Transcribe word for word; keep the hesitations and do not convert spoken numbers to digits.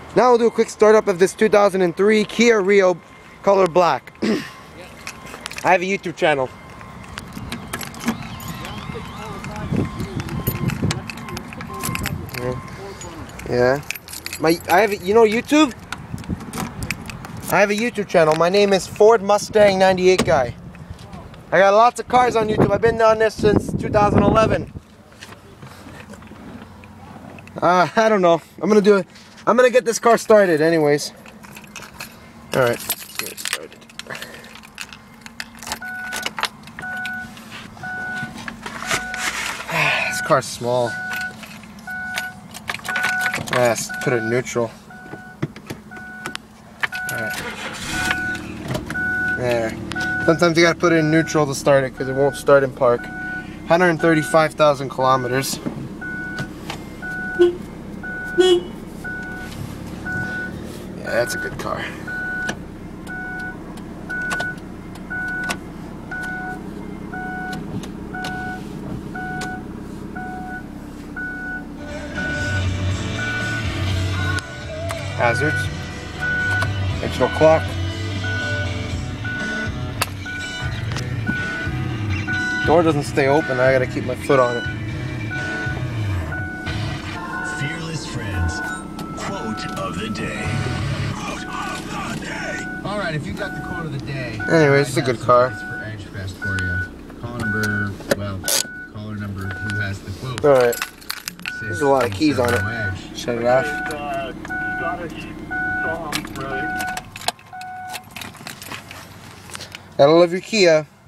Now we'll do a quick startup of this two thousand three Kia Rio color black. I have a YouTube channel. Yeah. My I have a, you know YouTube? I have a YouTube channel. My name is Ford Mustang ninety-eight Guy. I got lots of cars on YouTube. I've been on this since two thousand eleven. Uh, I don't know. I'm gonna do it. I'm gonna get this car started anyways. Alright, let's get it started. This car's small. Let's put it in neutral. Alright. There. Sometimes you gotta put it in neutral to start it because it won't start in park. one hundred thirty-five thousand kilometers. Yeah, that's a good car. Hazards. Digital clock. Door doesn't stay open, I gotta keep my foot on it. Fearless friends. Quote of the day. Quote of the day. Alright, if you got the quote of the day. Anyways, it's a good car. For Edge Fest for you. Call number, well, caller number who has the quote. Alright. There's a lot of keys on it. Edge. Shut it off. It's uh, Scottish song, really. Gotta love your Kia.